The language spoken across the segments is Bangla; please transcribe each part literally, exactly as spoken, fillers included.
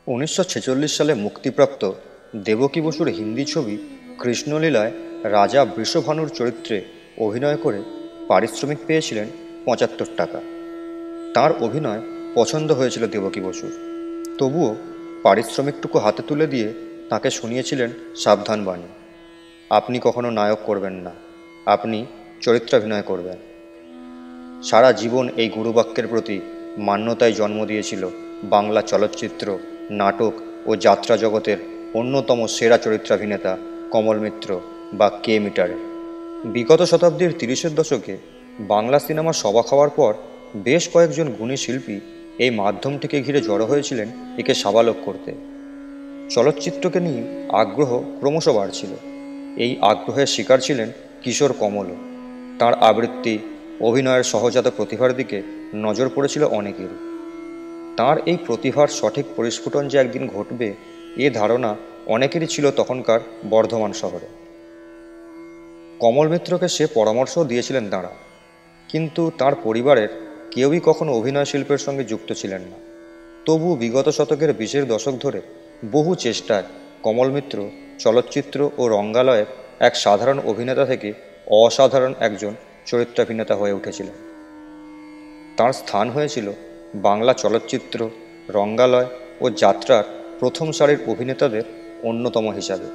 উনিশশো ছেচল্লিশ সালে মুক্তিপ্রাপ্ত দেবকী বসুর হিন্দি ছবি কৃষ্ণলীলায় রাজা বৃষভানুর চরিত্রে অভিনয় করে পারিশ্রমিক পেয়েছিলেন পঁচাত্তর টাকা। তার অভিনয় পছন্দ হয়েছিল দেবকী বসুর, তবুও পারিশ্রমিকটুকু হাতে তুলে দিয়ে তাকে শুনিয়েছিলেন সাবধান বাণী, আপনি কখনো নায়ক করবেন না, আপনি চরিত্রাভিনয় করবেন। সারা জীবন এই গুরুবাক্যের প্রতি মান্যতায় জন্ম দিয়েছিল বাংলা চলচ্চিত্র, নাটক ও যাত্রা জগতের অন্যতম সেরা চরিত্রাভিনেতা কমল মিত্র বা কে মিটারে। বিগত শতাব্দীর তিরিশের দশকে বাংলা সিনেমা সবা খাওয়ার পর বেশ কয়েকজন গুণী শিল্পী এই মাধ্যমটিকে ঘিরে জড়ো হয়েছিলেন একে সাবালক করতে। চলচ্চিত্রকে নিয়ে আগ্রহ ক্রমশ বাড়ছিল। এই আগ্রহের শিকার ছিলেন কিশোর কমলও। তাঁর আবৃত্তি, অভিনয়ের সহজাত প্রতিভার দিকে নজর পড়েছিল অনেকেরই। তাঁর এই প্রতিভার সঠিক পরিস্ফুটন যে একদিন ঘটবে, এ ধারণা অনেকেরই ছিল তখনকার বর্ধমান শহরে। কমল মিত্রকে সে পরামর্শও দিয়েছিলেন তাঁরা, কিন্তু তার পরিবারের কেউই কখনো অভিনয় শিল্পের সঙ্গে যুক্ত ছিলেন না। তবু বিগত শতকের বিশের দশক ধরে বহু চেষ্টায় কমল মিত্র চলচ্চিত্র ও রঙ্গালয়ের এক সাধারণ অভিনেতা থেকে অসাধারণ একজন চরিত্রাভিনেতা হয়ে উঠেছিলেন। তার স্থান হয়েছিল বাংলা চলচ্চিত্র, রঙ্গালয় ও যাত্রার প্রথম সারির অভিনেতাদের অন্যতম হিসাবে।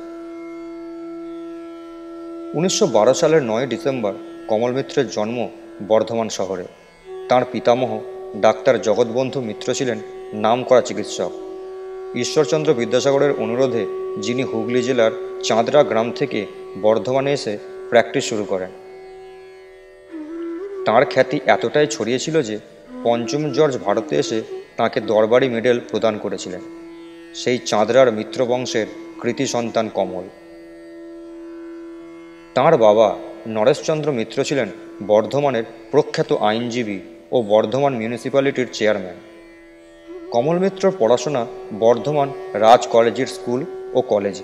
উনিশশো বারো সালের নয় ডিসেম্বর কমল মিত্রের জন্ম বর্ধমান শহরে। তাঁর পিতামহ ডাক্তার জগৎবন্ধু মিত্র ছিলেন নামকরা চিকিৎসক। ঈশ্বরচন্দ্র বিদ্যাসাগরের অনুরোধে যিনি হুগলি জেলার চাঁদরা গ্রাম থেকে বর্ধমানে এসে প্র্যাকটিস শুরু করেন। তাঁর খ্যাতি এতটাই ছড়িয়েছিল যে পঞ্চম জর্জ ভারতে এসে তাঁকে দরবারি মেডেল প্রদান করেছিলেন। সেই চাঁদরার মিত্র বংশের কৃতি সন্তান কমল। তাঁর বাবা নরেশচন্দ্র মিত্র ছিলেন বর্ধমানের প্রখ্যাত আইনজীবী ও বর্ধমান মিউনিসিপ্যালিটির চেয়ারম্যান। কমল মিত্রর পড়াশোনা বর্ধমান রাজ কলেজিয়েট স্কুল ও কলেজে।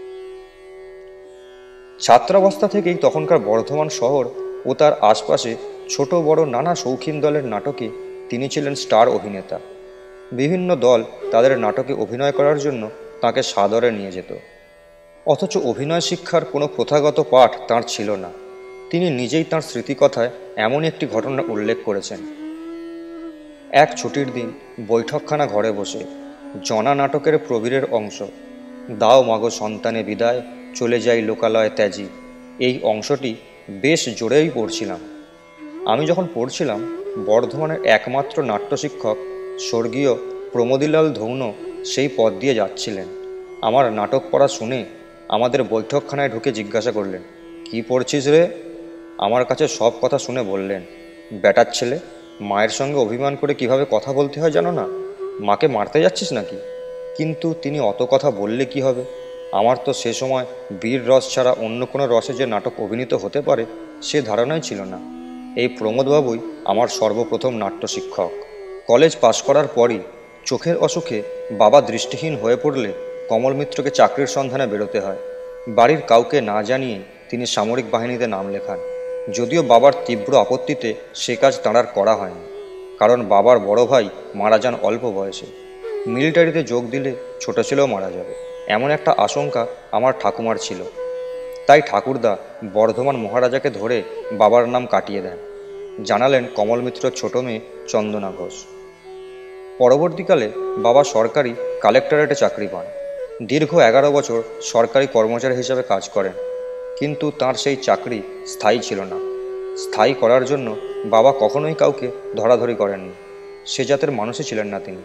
ছাত্রাবস্থা থেকেই তখনকার বর্ধমান শহর ও তার আশপাশে ছোট বড় নানা শৌখিন দলের নাটকে তিনি ছিলেন স্টার অভিনেতা। বিভিন্ন দল তাদের নাটকে অভিনয় করার জন্য তাঁকে সাদরে নিয়ে যেত। অথচ অভিনয় শিক্ষার কোনো প্রথাগত পাঠ তাঁর ছিল না। তিনি নিজেই তাঁর স্মৃতিকথায় এমন একটি ঘটনা উল্লেখ করেছেন। এক ছুটির দিন বৈঠকখানা ঘরে বসে জনা নাটকের প্রবীরের অংশ দাও মাগো সন্তানে বিদায়, চলে যাই লোকালয় ত্যাজি, এই অংশটি বেশ জোরেই পড়ছিলাম। আমি যখন পড়ছিলাম, বর্ধমানের একমাত্র নাট্যশিক্ষক স্বর্গীয় প্রমোদীলাল ধৌন সেই পথ দিয়ে যাচ্ছিলেন। আমার নাটক পড়া শুনে আমাদের বৈঠকখানায় ঢুকে জিজ্ঞাসা করলেন, কি পড়ছিস রে? আমার কাছে সব কথা শুনে বললেন, বেটার ছেলে, মায়ের সঙ্গে অভিমান করে কিভাবে কথা বলতে হয় জানো না? মাকে মারতে যাচ্ছিস নাকি? কিন্তু তিনি অত কথা বললে কি হবে? আমার তো সে সময় বীর রস ছাড়া অন্য কোনো রসে যে নাটক অভিনীত হতে পারে সে ধারণাই ছিল না। এই প্রমোদবাবুই আমার সর্বপ্রথম নাট্য শিক্ষক। কলেজ পাশ করার পরই চোখের অসুখে বাবা দৃষ্টিহীন হয়ে পড়লে কমল মিত্রকে চাকরির সন্ধানে বেরোতে হয়। বাড়ির কাউকে না জানিয়ে তিনি সামরিক বাহিনীতে নাম লেখান। যদিও বাবার তীব্র আপত্তিতে সে কাজ তাঁর আর করা হয়নি, কারণ বাবার বড় ভাই মারা যান অল্প বয়সে। মিলিটারিতে যোগ দিলে ছোট ছেলেও মারা যাবে, এমন একটা আশঙ্কা আমার ঠাকুমার ছিল। তাই ঠাকুরদা বর্ধমান মহারাজাকে ধরে বাবার নাম কাটিয়ে দেন। জানালেন কমল মিত্রর ছোট মেয়ে চন্দনা ঘোষ। পরবর্তীকালে বাবা সরকারি কালেক্টরেটে চাকরি পান। দীর্ঘ এগারো বছর সরকারি কর্মচারী হিসেবে কাজ করেন, কিন্তু তার সেই চাকরি স্থায়ী ছিল না। স্থায়ী করার জন্য বাবা কখনোই কাউকে ধরাধরি করেননি। সে জাতের মানুষই ছিলেন না তিনি।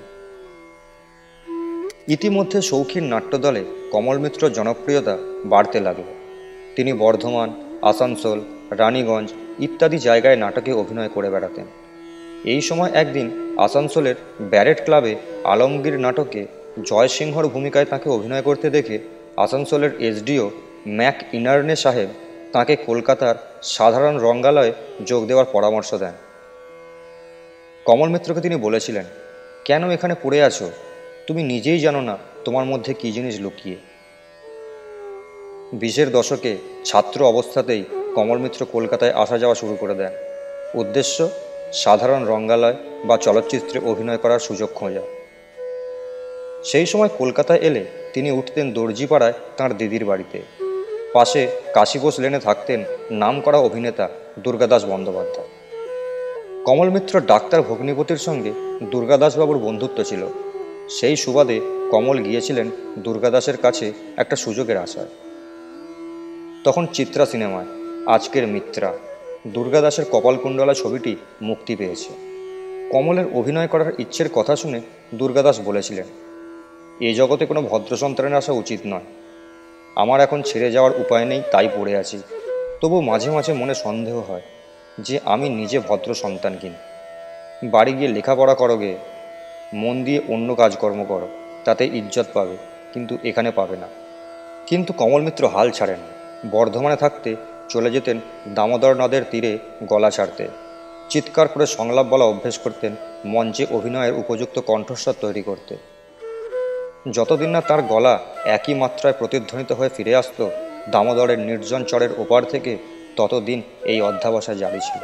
ইতিমধ্যে শৌখিন নাট্যদলে কমল মিত্রর জনপ্রিয়তা বাড়তে লাগল। তিনি বর্ধমান, আসানসোল, রানীগঞ্জ ইত্যাদি জায়গায় নাটকে অভিনয় করে বেড়াতেন। এই সময় একদিন আসানসোলের ব্যারেট ক্লাবে আলমগীর নাটকে জয়সিংহর ভূমিকায় তাঁকে অভিনয় করতে দেখে আসানসোলের এসডিও ম্যাক ইনার্নে সাহেব তাঁকে কলকাতার সাধারণ রঙ্গালয়ে যোগ দেওয়ার পরামর্শ দেন। কমল মিত্রকে তিনি বলেছিলেন, কেন এখানে পড়ে আছো? তুমি নিজেই জানো না তোমার মধ্যে কী জিনিস লুকিয়ে। বিশের দশকে ছাত্র অবস্থাতেই কমল মিত্র কলকাতায় আসা যাওয়া শুরু করে দেন। উদ্দেশ্য সাধারণ রঙ্গালয় বা চলচ্চিত্রে অভিনয় করার সুযোগ খোঁজা। সেই সময় কলকাতায় এলে তিনি উঠতেন দর্জিপাড়ায় তাঁর দিদির বাড়িতে। পাশে কাশীবোস লেনে থাকতেন নামকরা অভিনেতা দুর্গাদাস বন্দ্যোপাধ্যায়। কমল মিত্র ডাক্তার ভগ্নিপতির সঙ্গে দুর্গাদাসবাবুর বন্ধুত্ব ছিল। সেই সুবাদে কমল গিয়েছিলেন দুর্গাদাসের কাছে একটা সুযোগের আশায়। তখন চিত্রা সিনেমায় আজকের মিত্রা দুর্গাদাসের কপালকুণ্ডলা ছবিটি মুক্তি পেয়েছে। কমলের অভিনয় করার ইচ্ছের কথা শুনে দুর্গাদাস বলেছিলেন, এ জগতে কোনো ভদ্র সন্তানের আসা উচিত নয়। আমার এখন ছেড়ে যাওয়ার উপায় নেই, তাই পড়ে আছি। তবু মাঝে মাঝে মনে সন্দেহ হয় যে আমি নিজে ভদ্র সন্তান কিনা। বাড়ি গিয়ে লেখাপড়া করো গে, মন দিয়ে অন্য কাজকর্ম করো, তাতে ইজ্জত পাবে, কিন্তু এখানে পাবে না। কিন্তু কমল মিত্র হাল ছাড়েন। বর্ধমানে থাকতে চলে যেতেন দামোদর নদের তীরে গলা ছাড়তে। চিৎকার করে সংলাপ বলা অভ্যেস করতেন, মঞ্চে অভিনয়ের উপযুক্ত কণ্ঠস্বর তৈরি করতে। যতদিন না তার গলা একই মাত্রায় প্রতিধ্বনিত হয়ে ফিরে আসতো দামোদরের নির্জন চরের ওপার থেকে, ততদিন এই অধ্যাবসা জারি ছিল।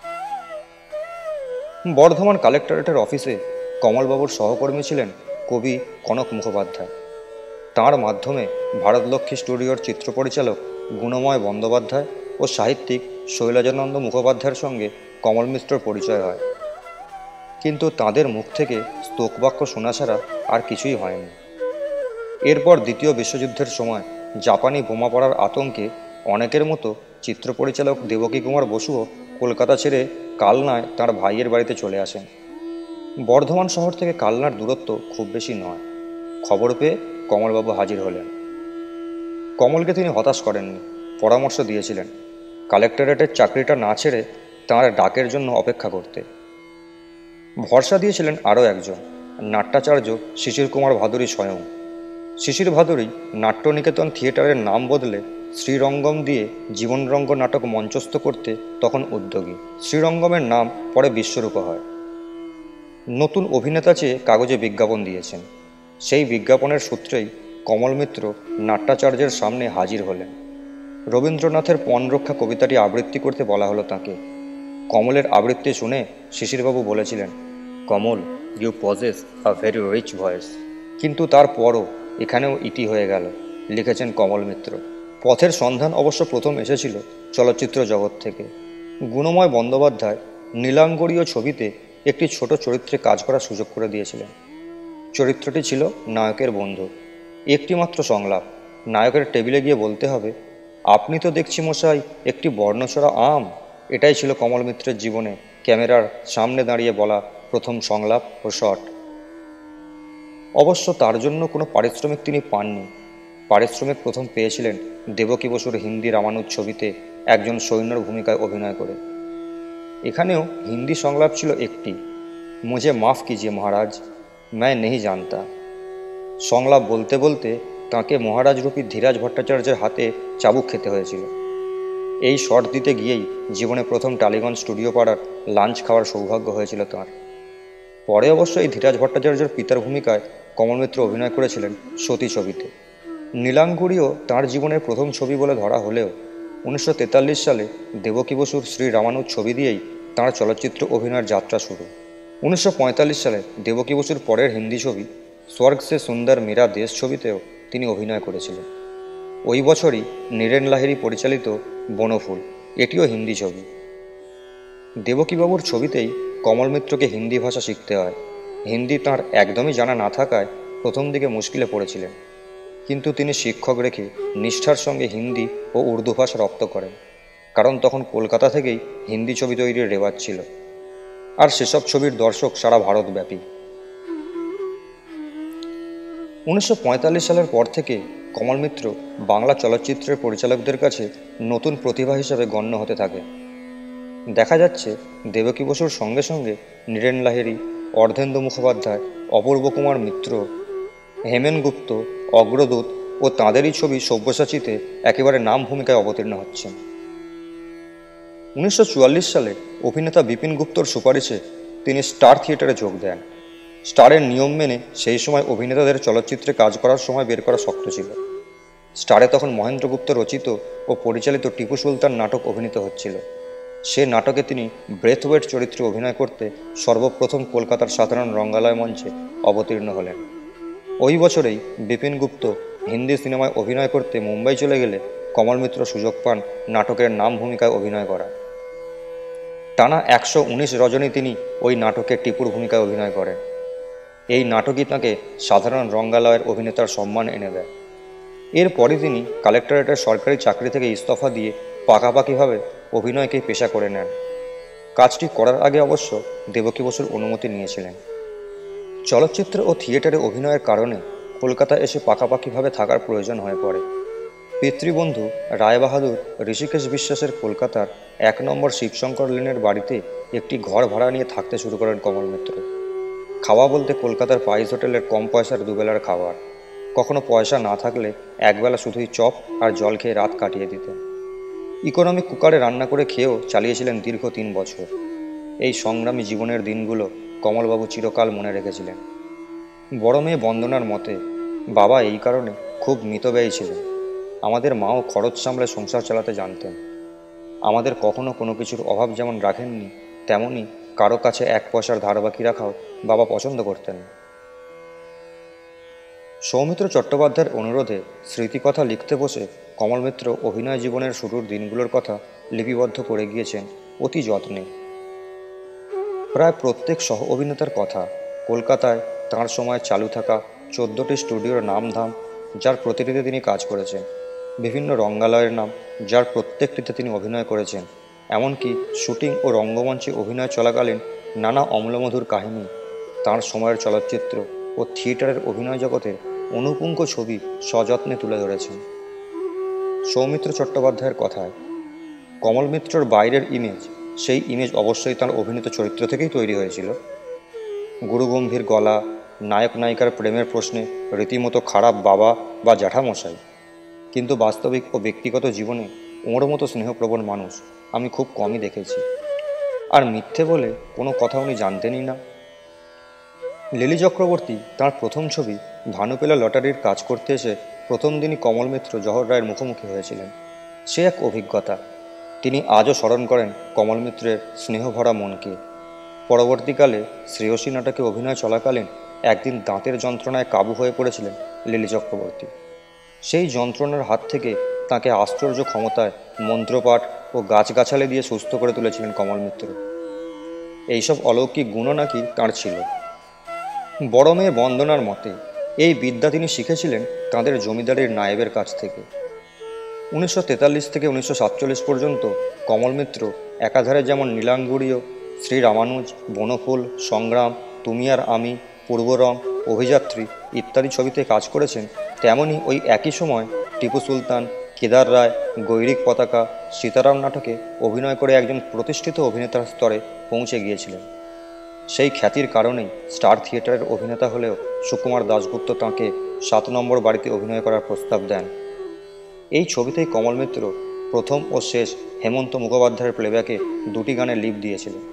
বর্ধমান কালেক্টরেটের অফিসে কমলবাবুর সহকর্মী ছিলেন কবি কনক মুখোপাধ্যায়। তাঁর মাধ্যমে ভারতলক্ষ্মী স্টুডিওর চিত্র পরিচালক গুণময় বন্দ্যোপাধ্যায় ও সাহিত্যিক শৈলজানন্দ মুখোপাধ্যায়ের সঙ্গে কমল মিত্রর পরিচয় হয়। কিন্তু তাঁদের মুখ থেকে স্তোকবাক্য শোনা ছাড়া আর কিছুই হয়নি। এরপর দ্বিতীয় বিশ্বযুদ্ধের সময় জাপানি বোমা পড়ার আতঙ্কে অনেকের মতো চিত্র পরিচালক দেবকী কুমার বসুও কলকাতা ছেড়ে কালনায় তাঁর ভাইয়ের বাড়িতে চলে আসেন। বর্ধমান শহর থেকে কালনার দূরত্ব খুব বেশি নয়। খবর পেয়ে কমলবাবু হাজির হলেন। কমলকে তিনি হতাশ করেননি, পরামর্শ দিয়েছিলেন কালেক্টরেটের চাকরিটা না ছেড়ে তাঁর ডাকের জন্য অপেক্ষা করতে। ভরসা দিয়েছিলেন আরও একজন, নাট্যাচার্য শিশির কুমার ভাদুরী স্বয়ং। শিশির ভাদুরী নাট্যনিকেতন থিয়েটারের নাম বদলে শ্রীরঙ্গম দিয়ে জীবনরঙ্গ নাটক মঞ্চস্থ করতে তখন উদ্যোগী। শ্রীরঙ্গমের নাম পরে বিশ্বরূপা হয়। নতুন অভিনেতা চেয়ে কাগজে বিজ্ঞাপন দিয়েছেন। সেই বিজ্ঞাপনের সূত্রেই কমল মিত্র নাট্যাচার্যের সামনে হাজির হলেন। রবীন্দ্রনাথের পণরক্ষা কবিতাটি আবৃত্তি করতে বলা হলো তাঁকে। কমলের আবৃত্তি শুনে শিশিরবাবু বলেছিলেন, Kamal, you possess a very rich voice. কিন্তু তারপরও এখানেও ইতি হয়ে গেল, লিখেছেন কমল মিত্র। পথের সন্ধান অবশ্য প্রথম এসেছিল চলচ্চিত্র জগৎ থেকে। গুণময় বন্দ্যোপাধ্যায় নীলাঙ্গরীয় ছবিতে একটি ছোট চরিত্রে কাজ করার সুযোগ করে দিয়েছিলেন। চরিত্রটি ছিল নায়কের বন্ধু। একটি মাত্র সংলাপ, নায়কের টেবিলে গিয়ে বলতে হবে, আপনি তো দেখছি মশাই একটি বর্ণচরা আম। এটাই ছিল কমল মিত্রের জীবনে ক্যামেরার সামনে দাঁড়িয়ে বলা প্রথম সংলাপ ও শট। অবশ্য তার জন্য কোনো পারিশ্রমিক তিনি পাননি। পারিশ্রমিক প্রথম পেয়েছিলেন দেবকী বসুর হিন্দি রামানুজ ছবিতে একজন সৈন্যর ভূমিকায় অভিনয় করে। এখানেও হিন্দি সংলাপ ছিল একটি, মুঝে মাফ কিজিয়ে মহারাজ, मैं नहीं জানতা। সংলাপ বলতে বলতে তাঁকে মহারাজরূপী ধীরাজ ভট্টাচার্যের হাতে চাবুক খেতে হয়েছিল। এই শট দিতে গিয়েই জীবনে প্রথম টালিগঞ্জ স্টুডিও পাড়ার লাঞ্চ খাওয়ার সৌভাগ্য হয়েছিল তাঁর। পরে অবশ্য এই ধীরাজ ভট্টাচার্যের পিতার ভূমিকায় কমল মিত্র অভিনয় করেছিলেন সতী ছবিতে। নীলাঙ্গুরিও তাঁর জীবনের প্রথম ছবি বলে ধরা হলেও উনিশশো তেতাল্লিশ সালে দেবকী বসুর শ্রী রামানুজ ছবি দিয়েই তাঁর চলচ্চিত্র অভিনয়ের যাত্রা শুরু। উনিশশো পঁয়তাল্লিশ সালে দেবকী বসুর পরের হিন্দি ছবি স্বর্গ সে সুন্দর মেরা দেশ ছবিতেও তিনি অভিনয় করেছিলেন। ওই বছরই নীরেন লাহিড়ী পরিচালিত বনফুল, এটিও হিন্দি ছবি। দেবকীবাবুর ছবিতেই কমল মিত্রকে হিন্দি ভাষা শিখতে হয়। হিন্দি তাঁর একদমই জানা না থাকায় প্রথম দিকে মুশকিলে পড়েছিলেন, কিন্তু তিনি শিক্ষক রেখে নিষ্ঠার সঙ্গে হিন্দি ও উর্দু ভাষা রপ্ত করেন। কারণ তখন কলকাতা থেকেই হিন্দি ছবি তৈরির রেওয়াজ ছিল, আর সেসব ছবির দর্শক সারা ভারতব্যাপী। উনিশশো পঁয়তাল্লিশ সালের পর থেকে কমল মিত্র বাংলা চলচ্চিত্রের পরিচালকদের কাছে নতুন প্রতিভা হিসেবে গণ্য হতে থাকে। দেখা যাচ্ছে দেবকী বসুর সঙ্গে সঙ্গে নীরেন লাহিড়ী, অর্ধেন্দু মুখোপাধ্যায়, অপূর্ব কুমার মিত্র, হেমেন গুপ্ত, অগ্রদূত ও তাঁদেরই ছবি সব্যসাচীতে একেবারে নাম ভূমিকায় অবতীর্ণ হচ্ছেন। উনিশশো চুয়াল্লিশ সালে অভিনেতা বিপিন গুপ্তর সুপারিশে তিনি স্টার থিয়েটারে যোগ দেন। স্টারের নিয়ম মেনে সেই সময় অভিনেতাদের চলচ্চিত্রে কাজ করার সময় বের করা শক্ত ছিল। স্টারে তখন মহেন্দ্র গুপ্ত রচিত ও পরিচালিত টিপু সুলতান নাটক অভিনীত হচ্ছিল। সে নাটকে তিনি ব্রেথওয়েট চরিত্রে অভিনয় করতে সর্বপ্রথম কলকাতার সাধারণ রঙ্গালয় মঞ্চে অবতীর্ণ হলেন। ওই বছরেই বিপিন গুপ্ত হিন্দি সিনেমায় অভিনয় করতে মুম্বাই চলে গেলে কমল মিত্র সুযোগ পান নাটকের নাম ভূমিকায় অভিনয় করা। টানা একশো উনিশ রজনী তিনি ওই নাটকে টিপুর ভূমিকায় অভিনয় করেন। এই নাটকই তাঁকে সাধারণ রঙ্গালয়ের অভিনেতার সম্মান এনে দেয়। এরপরই তিনি কালেক্টরেটের সরকারি চাকরি থেকে ইস্তফা দিয়ে পাকাপাকিভাবে অভিনয়কে পেশা করে নেন। কাজটি করার আগে অবশ্য দেবকী বসুর অনুমতি নিয়েছিলেন। চলচ্চিত্র ও থিয়েটারে অভিনয়ের কারণে কলকাতা এসে পাকাপাকিভাবে থাকার প্রয়োজন হয়ে পড়ে। পিতৃবন্ধু রায়বাহাদুর ঋষিকেশ বিশ্বাসের কলকাতার এক নম্বর শিবশঙ্কর লেনের বাড়িতে একটি ঘর ভাড়া নিয়ে থাকতে শুরু করেন কমল মিত্র। খাওয়া বলতে কলকাতার পাইস হোটেলের কম পয়সার দুবেলার খাবার, কখনো পয়সা না থাকলে একবেলা শুধুই চপ আর জল খেয়ে রাত কাটিয়ে দিতেন। ইকোনমিক কুকারে রান্না করে খেয়েও চালিয়েছিলেন দীর্ঘ তিন বছর। এই সংগ্রামী জীবনের দিনগুলো কমলবাবু চিরকাল মনে রেখেছিলেন। বড় মেয়ে বন্দনার মতে, বাবা এই কারণে খুব মিতব্যয়ী ছিলেন। আমাদের মাও খরচ সামলে সংসার চালাতে জানতেন। আমাদের কখনো কোনো কিছুর অভাব যেমন রাখেননি, তেমনি কারো কাছে এক পয়সার ধার বাকি রাখাও বাবা পছন্দ করতেন। সৌমিত্র চট্টোপাধ্যায়ের অনুরোধে স্মৃতিকথা লিখতে বসে কমল মিত্র অভিনয় জীবনের শুরুর দিনগুলোর কথা লিপিবদ্ধ করে গিয়েছেন অতি যত্নে। প্রায় প্রত্যেক সহ অভিনেতার কথা, কলকাতায় তাঁর সময় চালু থাকা চোদ্দোটি স্টুডিওর নামধাম, যার প্রতিটিতে তিনি কাজ করেছেন, বিভিন্ন রঙ্গালয়ের নাম, যার প্রত্যেকটিতে তিনি অভিনয় করেছেন, এমনকি শুটিং ও রঙ্গমঞ্চে অভিনয় চলাকালীন নানা অম্লমধুর কাহিনী, তাঁর সময়ের চলচ্চিত্র ও থিয়েটারের অভিনয় জগতের অনুপুঙ্খ ছবি সযত্নে তুলে ধরেছেন। সৌমিত্র চট্টোপাধ্যায়ের কথায়, কমল মিত্রর বাইরের ইমেজ, সেই ইমেজ অবশ্যই তাঁর অভিনীত চরিত্র থেকেই তৈরি হয়েছিল। গুরুগম্ভীর গলা, নায়ক নায়িকার প্রেমের প্রশ্নে রীতিমতো খারাপ বাবা বা জ্যাঠামশাই, কিন্তু বাস্তবিক ও ব্যক্তিগত জীবনে ওর মতো স্নেহপ্রবণ মানুষ আমি খুব কমই দেখেছি। আর মিথ্যে বলে কোনো কথা উনি জানতেনই না। লিলি চক্রবর্তী তাঁর প্রথম ছবি ভানুপেলা লটারির কাজ করতে এসে প্রথম দিনই কমল মিত্র জহর রায়ের মুখোমুখি হয়েছিলেন। সে এক অভিজ্ঞতা। তিনি আজও স্মরণ করেন কমল মিত্রের স্নেহভরা মনকে। পরবর্তীকালে শ্রেয়সী নাটকে অভিনয় চলাকালীন একদিন দাঁতের যন্ত্রণায় কাবু হয়ে পড়েছিলেন লিলি চক্রবর্তী। সেই যন্ত্রণার হাত থেকে তাঁকে আশ্চর্য ক্ষমতায় মন্ত্রপাঠ ও গাছগাছালি দিয়ে সুস্থ করে তুলেছিলেন কমল মিত্র। এইসব অলৌকিক গুণও নাকি তাঁর ছিল। বড় মেয়ে বন্দনার মতে, এই বিদ্যা তিনি শিখেছিলেন তাঁদের জমিদারের নায়েবের কাছ থেকে। উনিশশো তেতাল্লিশ থেকে উনিশশো সাতচল্লিশ পর্যন্ত কমল মিত্র একাধারে যেমন নীলাঙ্গুরীয়, শ্রী রামানুজ, বনফুল, সংগ্রাম, তুমি আর আমি, পূর্বরং, অভিযাত্রী ইত্যাদি ছবিতে কাজ করেছেন, তেমনি ওই একই সময় টিপু সুলতান, কেদার রায়, গৈরিক পতাকা, সীতারাম নাটকে অভিনয় করে একজন প্রতিষ্ঠিত অভিনেতার স্তরে পৌঁছে গিয়েছিলেন। সেই খ্যাতির কারণেই স্টার থিয়েটারের অভিনেতা হলেও সুকুমার দাশগুপ্ত তাঁকে সাত নম্বর বাড়িতে অভিনয় করার প্রস্তাব দেন। এই ছবিতেই কমল মিত্র প্রথম ও শেষ হেমন্ত মুখোপাধ্যায়ের প্লেব্যাকে দুটি গানে লিপ দিয়েছিলেন।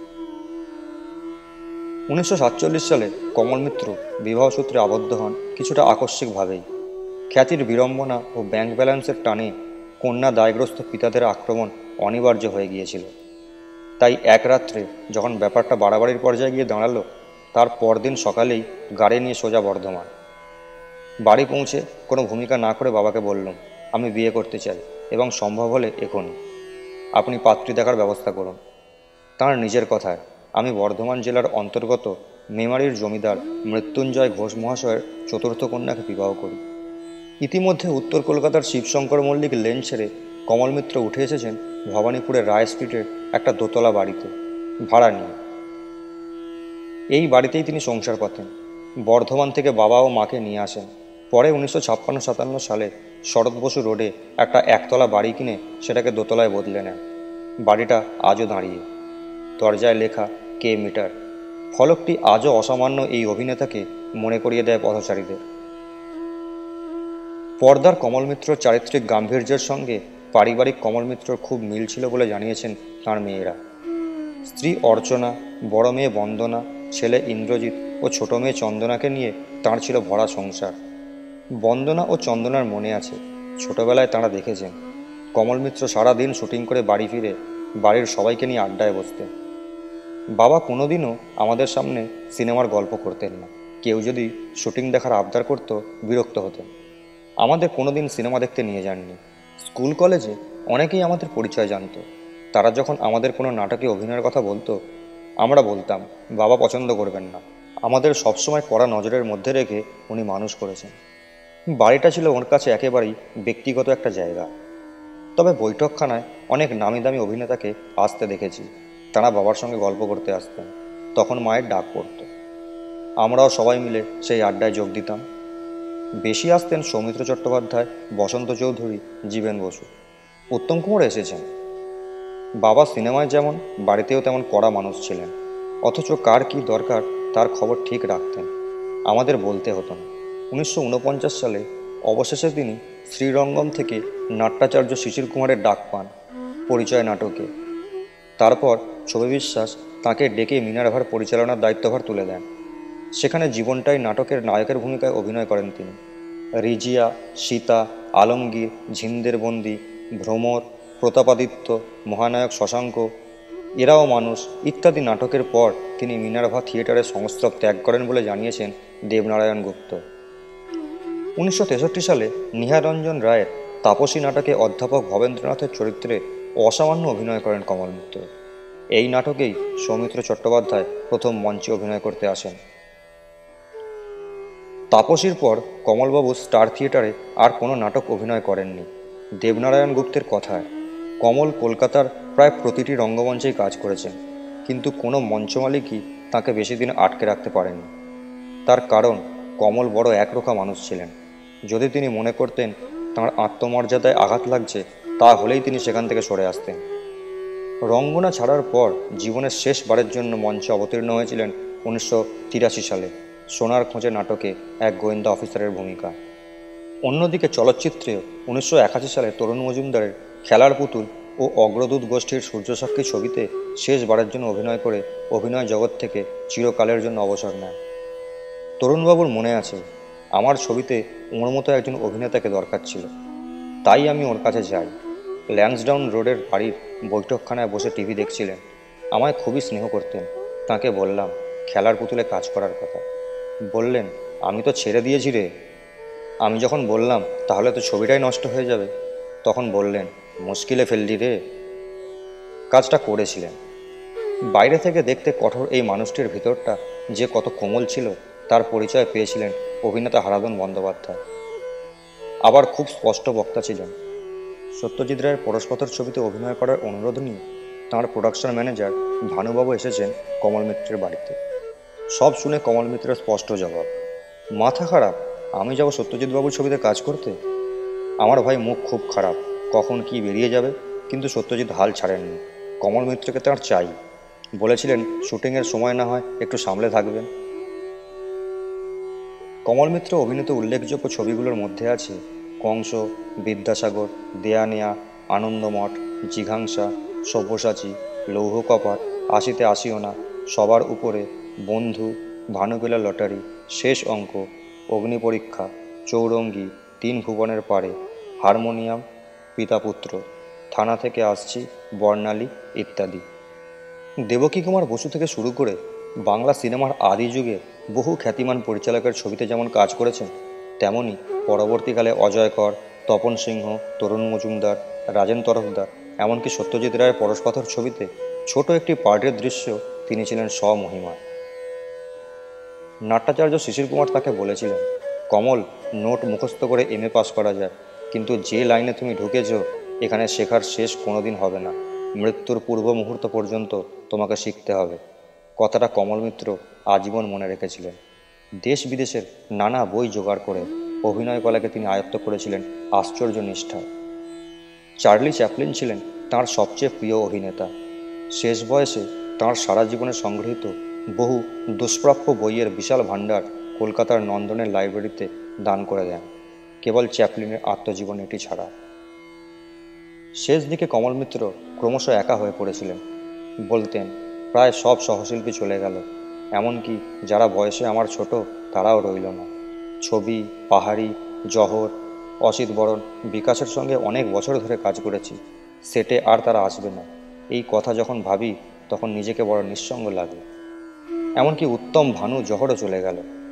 উনিশশো সাতচল্লিশ সালে কমল মিত্র বিবাহসূত্রে আবদ্ধ হন কিছুটা আকস্মিকভাবেই। খ্যাতির বিড়ম্বনা ও ব্যাংক ব্যালেন্সের টানে কন্যা দায়গ্রস্ত পিতাদের আক্রমণ অনিবার্য হয়ে গিয়েছিল। তাই এক রাত্রে যখন ব্যাপারটা বাড়াবাড়ির পর্যায়ে গিয়ে দাঁড়ালো, তার পরদিন সকালেই গাড়ি নিয়ে সোজা বর্ধমান। বাড়ি পৌঁছে কোনো ভূমিকা না করে বাবাকে বললাম, আমি বিয়ে করতে চাই এবং সম্ভব হলে এখনই। আপনি পাত্রী দেখার ব্যবস্থা করুন। তাঁর নিজের কথায়, আমি বর্ধমান জেলার অন্তর্গত মেমারির জমিদার মৃত্যুঞ্জয় ঘোষ মহাশয়ের চতুর্থ কন্যাকে বিবাহ করি। ইতিমধ্যে উত্তর কলকাতার শিবশঙ্কর মল্লিক লেন ছেড়ে কমল মিত্র উঠে এসেছেন ভবানীপুরের রায় স্ট্রিটের একটা দোতলা বাড়িতে ভাড়া নিয়ে। এই বাড়িতেই তিনি সংসার পাতেন। বর্ধমান থেকে বাবা ও মাকে নিয়ে আসেন। পরে উনিশশো ছাপ্পান্ন সাতান্ন সালে শরৎ বসু রোডে একটা একতলা বাড়ি কিনে সেটাকে দোতলায় বদলে নেন। বাড়িটা আজও দাঁড়িয়ে, দরজায় লেখা কে মিটার। ফলকটি আজও অসামান্য এই অভিনেতাকে মনে করিয়ে দেয় পথচারীদের। পর্দার কমল মিত্রর চারিত্রিক গাম্ভীর্যের সঙ্গে পারিবারিক কমল মিত্রর খুব মিল ছিল বলে জানিয়েছেন তাঁর মেয়েরা। স্ত্রী অর্চনা, বড় মেয়ে বন্দনা, ছেলে ইন্দ্রজিৎ ও ছোট মেয়ে চন্দনাকে নিয়ে তাঁর ছিল ভরা সংসার। বন্দনা ও চন্দনার মনে আছে, ছোটবেলায় তাঁরা দেখেছেন কমল মিত্র সারাদিন শুটিং করে বাড়ি ফিরে বাড়ির সবাইকে নিয়ে আড্ডায় বসতেন। বাবা কোনোদিনও আমাদের সামনে সিনেমার গল্প করতেন না, কেউ যদি শুটিং দেখার আবদার করতো বিরক্ত হতেন। আমাদের কোনো দিন সিনেমা দেখতে নিয়ে যাননি। স্কুল কলেজে অনেকেই আমাদের পরিচয় জানতো। তারা যখন আমাদের কোনো নাটকে অভিনয়ের কথা বলতো, আমরা বলতাম বাবা পছন্দ করবেন না। আমাদের সবসময় কড়া নজরের মধ্যে রেখে উনি মানুষ করেছেন। বাড়িটা ছিল ওর কাছে একেবারেই ব্যক্তিগত একটা জায়গা। তবে বৈঠকখানায় অনেক নামি দামি অভিনেতাকে আসতে দেখেছি। তারা বাবার সঙ্গে গল্প করতে আসতেন। তখন মায়ের ডাক পড়তো। আমরাও সবাই মিলে সেই আড্ডায় যোগ দিতাম। বেশি আসতেন সৌমিত্র চট্টোপাধ্যায়, বসন্ত চৌধুরী, জীবেন বসু। উত্তম কুমার এসেছেন। বাবা সিনেমায় যেমন, বাড়িতেও তেমন কড়া মানুষ ছিলেন। অথচ কার কী দরকার তার খবর ঠিক রাখতেন। আমাদের বলতে হতো না। উনিশশো উনপঞ্চাশ সালে অবশেষে তিনি শ্রীরঙ্গম থেকে নাট্যাচার্য শিশির কুমারের ডাক পান পরিচয় নাটকে। তারপর ছবি বিশ্বাস তাঁকে ডেকে মিনারভার পরিচালনার দায়িত্বভার তুলে দেন। সেখানে জীবনটাই নাটকের নায়কের ভূমিকায় অভিনয় করেন তিনি। রিজিয়া, সীতা, আলমগীর, ঝিন্দের বন্দি, ভ্রমর, প্রতাপাদিত্য, মহানায়ক শশাঙ্ক, এরাও মানুষ ইত্যাদি নাটকের পর তিনি মিনারভা থিয়েটারের সংস্রব ত্যাগ করেন বলে জানিয়েছেন দেবনারায়ণ গুপ্ত। উনিশশো তেষট্টি সালে নিহারঞ্জন রায়ের তাপসী নাটকে অধ্যাপক ভবেন্দ্রনাথের চরিত্রে অসামান্য অভিনয় করেন কমল মিত্র। এই নাটকেই সৌমিত্র চট্টোপাধ্যায় প্রথম মঞ্চে অভিনয় করতে আসেন। তাপসীর পর কমলবাবু স্টার থিয়েটারে আর কোনো নাটক অভিনয় করেননি। দেবনারায়ণ গুপ্তের কথায় কমল কলকাতার প্রায় প্রতিটি রঙ্গমঞ্চেই কাজ করেছেন, কিন্তু কোনো মঞ্চমালিকই তাঁকে বেশি দিন আটকে রাখতে পারেননি। তার কারণ কমল বড় একরোখা মানুষ ছিলেন। যদি তিনি মনে করতেন তাঁর আত্মমর্যাদায় আঘাত লাগছে, তাহলেই তিনি সেখান থেকে সরে আসতেন। রঙ্গনা ছাড়ার পর জীবনের শেষবারের জন্য মঞ্চে অবতীর্ণ হয়েছিলেন উনিশশো তিরাশি সালে সোনার খোঁজে নাটকে এক গোয়েন্দা অফিসারের ভূমিকা। অন্যদিকে চলচ্চিত্রেও উনিশশো একাশি সালে তরুণ মজুমদারের খেলার পুতুল ও অগ্রদূত গোষ্ঠীর সূর্যসাক্ষী ছবিতে শেষবারের জন্য অভিনয় করে অভিনয় জগৎ থেকে চিরকালের জন্য অবসর নেন। তরুণবাবুর মনে আছে, আমার ছবিতে ওর মতো একজন অভিনেতাকে দরকার ছিল, তাই আমি ওর কাছে যাই। ল্যান্সডাউন রোডের বাড়ির বৈঠকখানায় বসে টিভি দেখছিলেন। আমায় খুবই স্নেহ করতেন। তাকে বললাম খেলার পুতুলে কাজ করার কথা। বললেন, আমি তো ছেড়ে দিয়েছি রে। আমি যখন বললাম তাহলে তো ছবিটাই নষ্ট হয়ে যাবে, তখন বললেন, মুশকিলে ফেললি রে। কাজটা করেছিলেন। বাইরে থেকে দেখতে কঠোর এই মানুষটির ভিতরটা যে কত কোমল ছিল তার পরিচয় পেয়েছিলেন অভিনেতা হারাধন বন্দ্যোপাধ্যায়। আবার খুব স্পষ্ট বক্তা ছিলেন। সত্যজিৎ রায়ের পরশপথর ছবিতে অভিনয় করার অনুরোধ নিয়ে তাঁর প্রোডাকশন ম্যানেজার ভানুবাবু এসেছেন কমল মিত্রের বাড়িতে। সব শুনে কমল মিত্রের স্পষ্ট জবাব, মাথা খারাপ, আমি যাব সত্যজিৎ বাবুর ছবিতে কাজ করতে? আমার ভাই মুখ খুব খারাপ, কখন কি বেরিয়ে যাবে। কিন্তু সত্যজিৎ হাল ছাড়েননি। কমল মিত্রকে তাঁর চাই বলেছিলেন, শুটিংয়ের সময় না হয় একটু সামলে থাকবেন। কমল মিত্র অভিনীত উল্লেখযোগ্য ছবিগুলোর মধ্যে আছে কংস, বিদ্যাসাগর, দেয়ানেয়া, আনন্দমঠ, জিঘাংসা, সব্যসাচী, লৌহ কপাট, আশিতে আসিও না, সবার উপরে, বন্ধু, ভানুবেলা লটারি, শেষ অঙ্ক, অগ্নিপরীক্ষা, চৌরঙ্গি, তিন ভুবনের পারে, হারমোনিয়াম, পিতাপুত্র, থানা থেকে আসছি, বর্ণালী ইত্যাদি। দেবকী কুমার বসু থেকে শুরু করে বাংলা সিনেমার আদি যুগে বহু খ্যাতিমান পরিচালকের ছবিতে যেমন কাজ করেছেন, তেমনি পরবর্তীকালে অজয় কর, তপন সিংহ, তরুণ মজুমদার, রাজেন তরফদার, এমনকি সত্যজিৎ রায়ের পরশপথর ছবিতে ছোট একটি পার্টের দৃশ্য তিনি ছিলেন স্বমহিমায়। নাট্যাচার্য শিশির কুমার তাকে বলেছিলেন, কমল, নোট মুখস্থ করে এম এ পাস করা যায়, কিন্তু যে লাইনে তুমি ঢুকেছ এখানে শেখার শেষ কোনোদিন হবে না। মৃত্যুর পূর্ব মুহূর্ত পর্যন্ত তোমাকে শিখতে হবে। কথাটা কমল মিত্র আজীবন মনে রেখেছিলেন। দেশ বিদেশের নানা বই জোগাড় করে অভিনয় কলাকে তিনি আয়ত্ত করেছিলেন আশ্চর্য নিষ্ঠায়। চার্লি চ্যাপলিন ছিলেন তাঁর সবচেয়ে প্রিয় অভিনেতা। শেষ বয়সে তাঁর সারা জীবনে সংগৃহীত বহু দুষ্প্রাপ্য বইয়ের বিশাল ভাণ্ডার কলকাতার নন্দনের লাইব্রেরিতে দান করে দেন, কেবল চ্যাপলিনের আত্মজীবনীটি ছাড়া। শেষ দিকে কমল মিত্র ক্রমশ একা হয়ে পড়েছিলেন। বলতেন, প্রায় সব সহশিল্পী চলে গেল, এমনকি যারা বয়সে আমার ছোট তারাও রইল না। ছবি, পাহাড়ি, জহর, অসিত বরণ, বিকাশের সঙ্গে অনেক বছর ধরে কাজ করেছি, সেটে আর তারা আসবে না। এই কথা যখন ভাবি তখন নিজেকে বড় নিঃসঙ্গ লাগে। এমনকি উত্তম ভানু জহরও চলে গেল।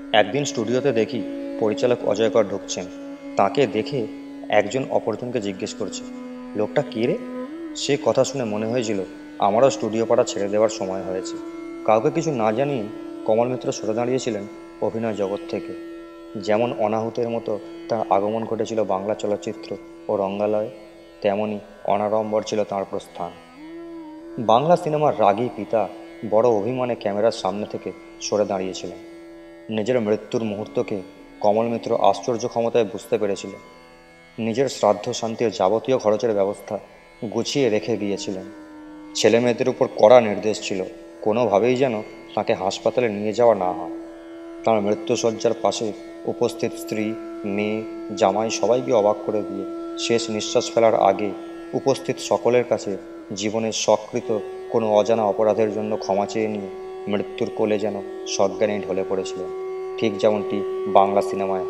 একদিন স্টুডিওতে দেখি পরিচালক অজয়কর ঢুকছেন। তাকে দেখে একজন অপরজনকে জিজ্ঞেস করছে, লোকটা কে রে? সে কথা শুনে মনে হয়েছিল আমারও স্টুডিও পাড়া ছেড়ে দেওয়ার সময় হয়েছে। কাউকে কিছু না জানিয়ে কমল মিত্র সরে দাঁড়িয়েছিলেন অভিনয় জগৎ থেকে। যেমন অনাহুতের মতো তার আগমন ঘটেছিল বাংলা চলচ্চিত্র ও রঙ্গালয়ে, তেমনই অনাড়ম্বর ছিল তাঁর প্রস্থান। বাংলা সিনেমার রাগী পিতা বড় অভিমানে ক্যামেরার সামনে থেকে সরে দাঁড়িয়েছিলেন। নিজের মৃত্যুর মুহূর্তকে কমল মিত্র আশ্চর্য ক্ষমতায় বুঝতে পেরেছিলেন। নিজের শ্রাদ্ধ শান্তির যাবতীয় খরচের ব্যবস্থা গুছিয়ে রেখে গিয়েছিলেন। ছেলে মেয়েদের উপর কড়া নির্দেশ ছিল কোনোভাবেই যেন তাকে হাসপাতালে নিয়ে যাওয়া না হয়। তাঁর মৃত্যুশয্যার পাশে উপস্থিত স্ত্রী, মেয়ে, জামাই সবাইকে অবাক করে দিয়ে শেষ নিঃশ্বাস ফেলার আগে উপস্থিত সকলের কাছে জীবনের স্বকৃত কোনো অজানা অপরাধের জন্য ক্ষমা চেয়ে নিয়ে মৃত্যুর কোলে যেন সজ্ঞানে ঢলে পড়েছিলেন, ঠিক যেমনটি বাংলা সিনেমায়।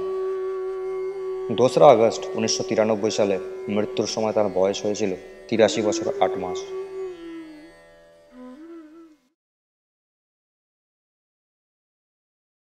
দোসরা আগস্ট উনিশশো তিরানব্বই সালে মৃত্যুর সময় তার বয়স হয়েছিল তিরাশি বছর আট মাস।